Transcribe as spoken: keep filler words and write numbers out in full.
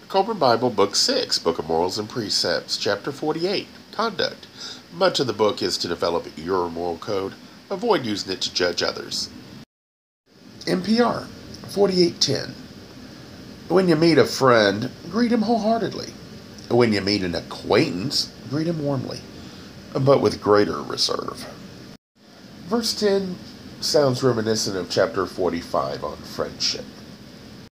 Kolbrin Bible Book six, Book of Morals and Precepts, Chapter forty-eight, Conduct. Much of the book is to develop your moral code. Avoid using it to judge others. N P R forty-eight ten. When you meet a friend, greet him wholeheartedly. When you meet an acquaintance, greet him warmly, but with greater reserve. Verse ten sounds reminiscent of chapter forty-five on friendship.